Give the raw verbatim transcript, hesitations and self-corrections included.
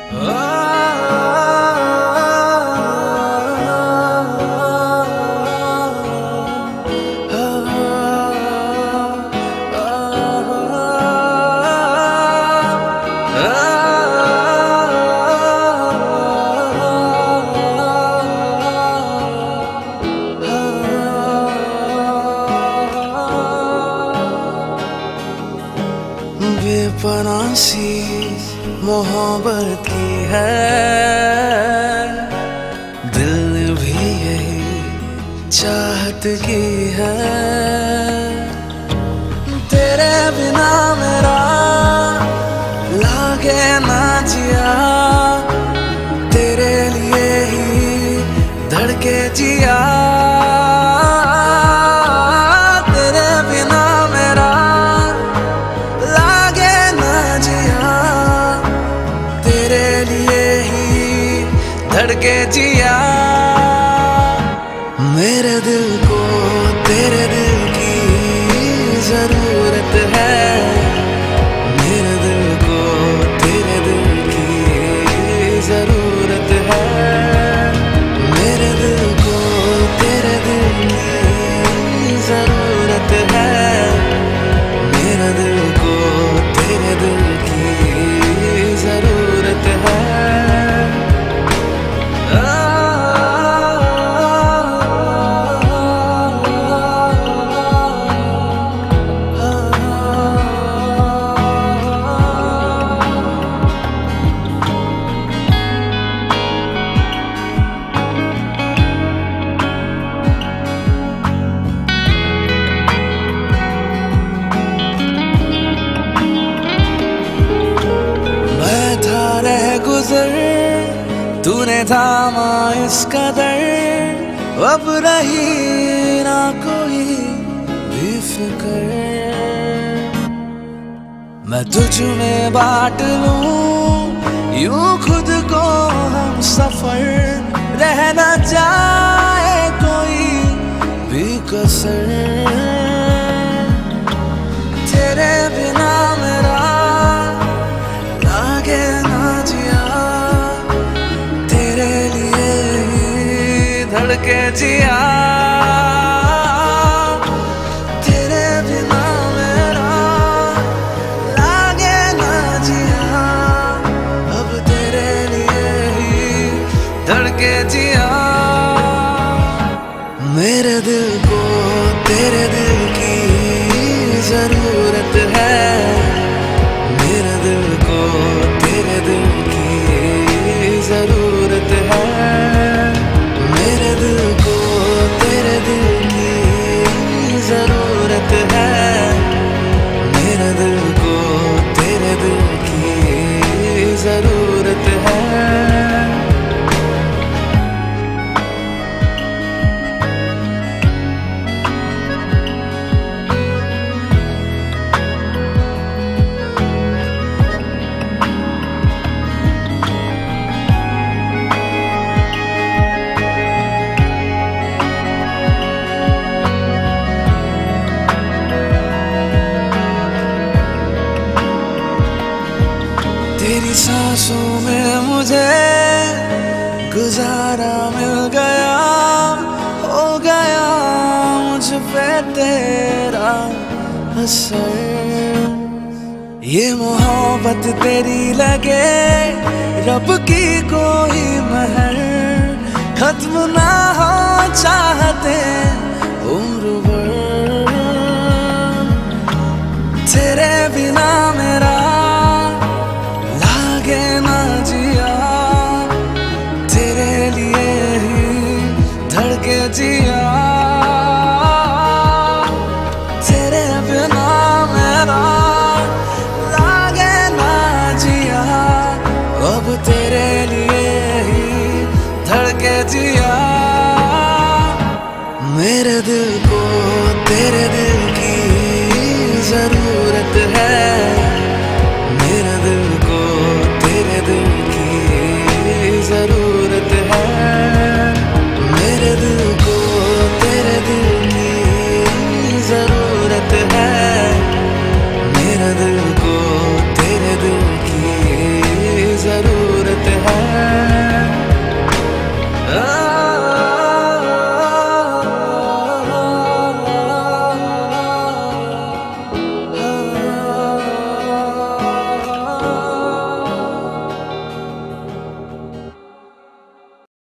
बेपनाह सी मोहब्बत की है, दिल भी यही चाहत की है। तेरे बिना मेरा लागे ना जिया, तेरे लिए ही धड़के जिया। तेरे बिना मेरा लागे ना जिया, तेरे लिए ही धड़के जिया। मेरे दिल को तेरे दिल की जरूरत है, मेरे दिल को तेरे दिल की जरूरत है। मेरे दिल को तेरे दिल की जरूरत है, मेरे दिल को तेरे दिल की जरूरत है। तूने थामा इस कदर, अब रही ना कोई भी फिक्र। मैं तुझ में बांट लूं यूं खुद को हम सफर, रह ना जाए कोई भी कसर। तेरे बिना मेरा लागे ना जिया, तेरे लिए ही धड़के जिया। तेरे बिना मेरा लागे ना जिया, अब तेरे लिए ही धड़के जिया। मेरे दिल को तेरे दिल की जरूरत है, मेरे दिल को तेरे दिल की जरूरत है। मेरे दिल को तेरे दिल की जरूरत है, मेरे दिल को तेरे दिल की जरूरत है। तेरी सांसों में मुझे गुजारा मिल गया, हो गया मुझ पे तेरा असर। ये मोहब्बत तेरी लगे रब की कोई महर, खत्म ना हो चाहते उम्र भर। तेरे बिना मेरा लागे ना जिया, तेरे लिए ही धड़के जिया। तेरे बिना मेरा लागे ना जिया, अब तेरे लिए ही धड़के जिया। मेरे दिल